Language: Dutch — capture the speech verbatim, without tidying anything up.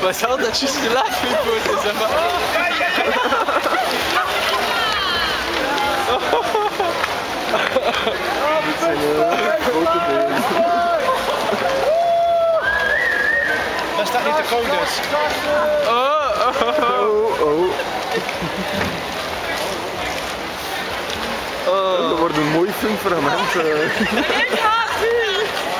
Maar ze had dat juist gelachen voor te zeggen van... Dit zijn grote benen. Dat staat niet de codes. Oh, oh, oh. oh. Oh. Dat wordt een mooi filmfragment.